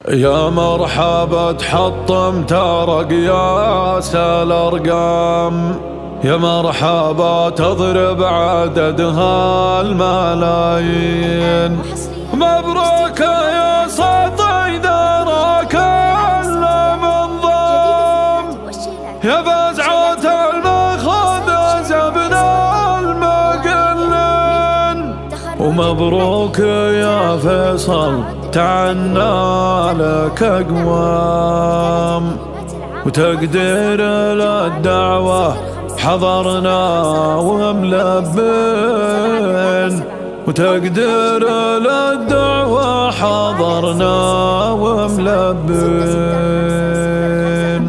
يا مرحبا تحطم ترى قياس الأرقام، يا مرحبا تضرب عددها الملايين. مبروك يا سطي دراك المنظم، يا فزعة المخذ زبنا المقلن. ومبروك يا فيصل تعنى لك أقوام، وتقدير للدعوة حضرنا وملبين، وتقدير للدعوة حضرنا وملبين.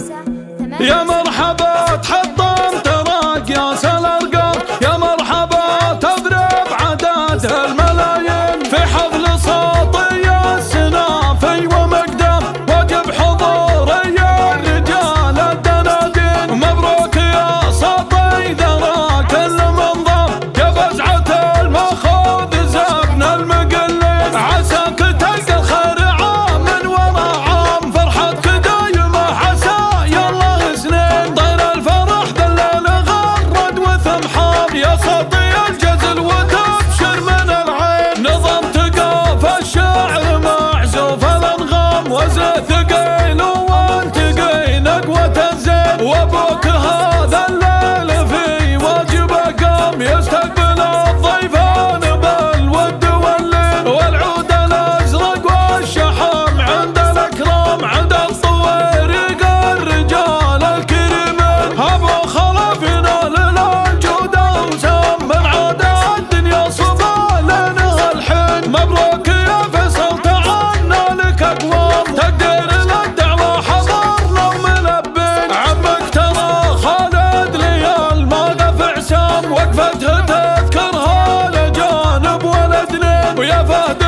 يا مرحبا تحطم تراك يا الأرقام، يا مرحبا تضرب عدد الملايين. في حفل صوتي السنافي ومقدم واجب حضوري الرجال الدنادين. مبروك يا سطي ذراك المنظم، يا فزعة المخوذ زبن المقلين. عساك تلقى الخير عام ورا عام، فرحتك دايمة عسى يلا سنين. طير الفرح ذلل غرد وثمحاب، يا سطي الجزل وتبشر من العين. نظم تقاف الشاعر معزوف الانغام، وزن ثقيل وانت قينك وتنزين. وابوك هذا الليل في واجبه قام، يستقبل الضيفان بالود واللين. والعود الازرق والشحم عند الاكرام، عند الطويرق الرجال الكريمين. ابو خلف ينال الجوده وسام، من عاده الدنيا صبا لنا الحين. مبروك يا فيصل تعنا لك اقوام، تقدير للدعوه حضرنا وملبين. عمك ترى خالد ليال ما قف عسام، وقفته تذكرها لجانب ولدنين. ويا فهد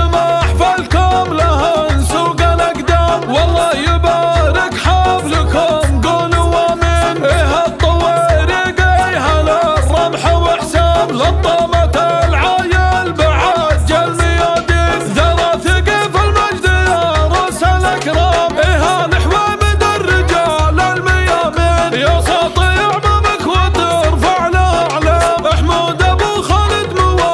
محفلكم له سوق الاقدام، والله يبارك حفلكم قولوا امين. ايه الطويرق ايه للرمح وحسام، لطمت العايل بعج الميادين. ذرى ثقيف المجد يا رأس الاكرام، ايه لحوامد الرجال الميامين. يا ساطي عمامك وترفع له اعلام، حمود ابو خالد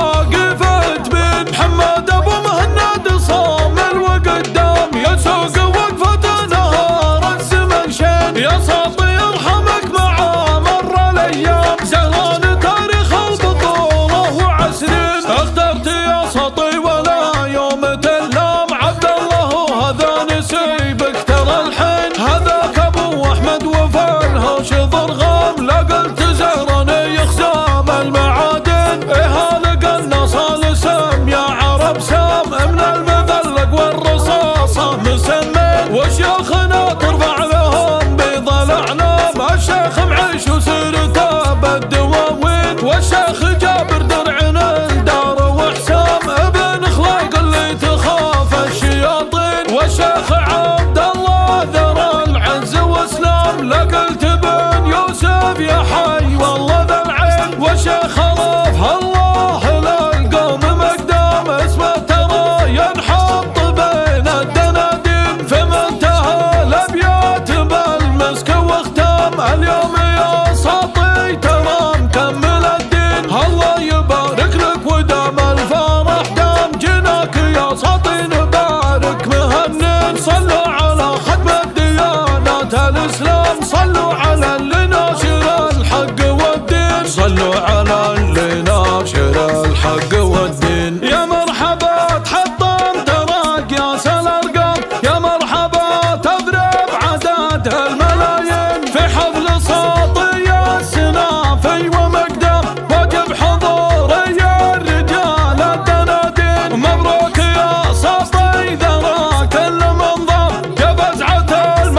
مواقفه تبين. محمد ابو مهند صامل وقدام، يا سوق وقفة نهار الزمن شين. يا ساطي يرحمك مع مر الايام، زهران تاريخ البطولة وعسرين. اخترت يا ساطي ولا يوم تلام، عبد الله وهذا نسيبك ترى الحين. هذاك ابو احمد وفالهوش ضرغام، لا قلت زهران يخزام المعادن. ايه لقى النصال سم يا عرب سام، من المذلق والرصاصة مسمين. وشيوخنا ترفع لهم بيض الاعلام، الشيخ معيش وسيرته بالدواوين. والشيخ جابر درعنا الدار وحسام، ابن خليق اللي تخاف الشياطين. والشيخ عبد الله ذرى العز واسلام، لا قلت بن يوسف يا حي والله ذا العين. والشيخ خلف الله للقوم مقدام، اسمه ترى ينحط بين الدنادين. في منتهى الابيات بالمسك واختام، اليوم يا ساطي ترى مكمل الدين. الله يبارك لك ودام الفرح دام، جناك يا ساطي نبارك مهنين. صلوا على ختم الديانات الاسلام، صلوا على اللي ناشر الحق والدين. صلوا على اللي ناشر الحق والدين. يا مرحبا تحطم تراك يا الأرقام، يا مرحبا تضرب عدد الملايين. في حفل صوتي السنافي ومقدم واجب حضوري الرجال الدنادين. مبروك يا سطي ذراك المنظم، يا فزعة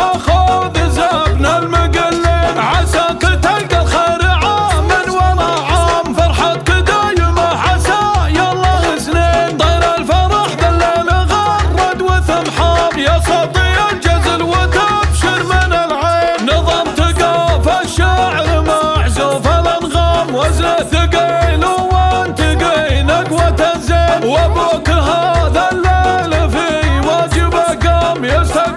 المخوذ زبن المقلين. عساك تلقى الخير عام ورا عام، فرحتك دايمة عسى يلا سنين. طير الفرح ذلل غرد وثمحاب، يا سطي الجزل وتبشر من العين. نظم تقاف الشاعر معزوف الانغام، وزن ثقيل وانت قينك وتنزين. وابوك هذا الليل في واجبه قام، يستقبل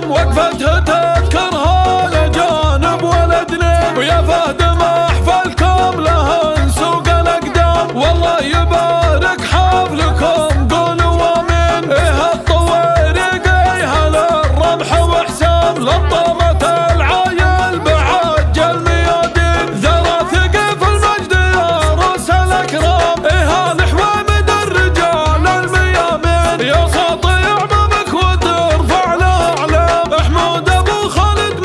وقفتها تذكرها لجانب ولدنا، ويا فهد محفلكم له نسوق الأقدام، والله يبارك حفلكم قولوا آمين. إيه الطويرق إيه للرمح وحسام، لطمت العايل بعج الميادين، ذرى ثقف المجد يا رؤوس الأكرام. إيه الحوامد الرجال الميامين، يا ساطيع بابك وترفع الأعلام. محمود أبو خالد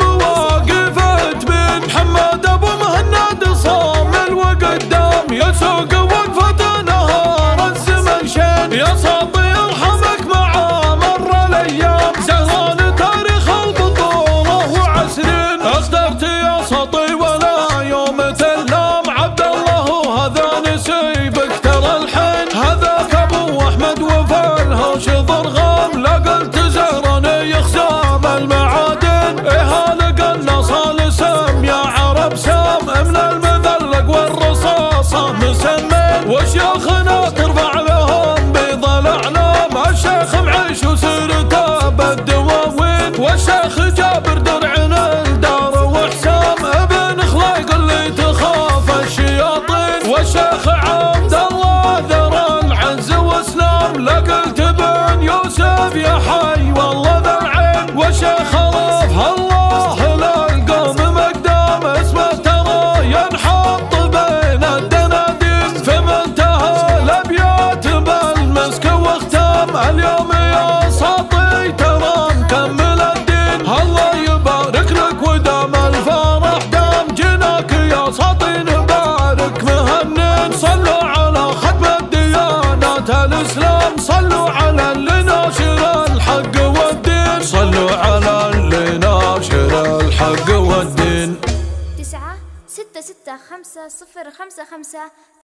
مواقفه تبين، محمد أبو مهند صامل وقدام، يسوق وقفة نهار الزمن شين، يا ساطيع ارحمك مع مر الأيام. زهران تاريخ البطولة وعسرين، اصدرت يا سطي ولا يوم تلام. عبد الله وهذا نسيبك ترى الحين، هذاك ابو احمد وفي الهوش ضرغام. لا قلت زهران يخزام المعادن، ايه لقلنا صال سم يا عرب سام، من المذلق والرصاصة مسمين، وشيوخنا ترفع لهم بيض الاعلام. الشيخ معيش وسيرته بالدواوين، والشيخ جابر درعنا الدار وحسام، ابن خليق اللي تخاف الشياطين، والشيخ عبد الله ذرى العز واسلام. لا قلت بن يوسف يا حي والله ذا العين، والشيخ رفع الله للقوم مقدام، اسمه ترى ينحط بين الدنادين، في منتهى الابيات بالمسك واختام. اليوم يا ساطي ترى مكمل الدين، الله يبارك لك ودام الفرح دام. جناك يا ساطي نبارك مهنين، صلوا على ختم الديانات الاسلام، صلوا على اللي ناشر الحق والدين، صلوا على اللي ناشر الحق والدين. 9 6 6 5 0 5 5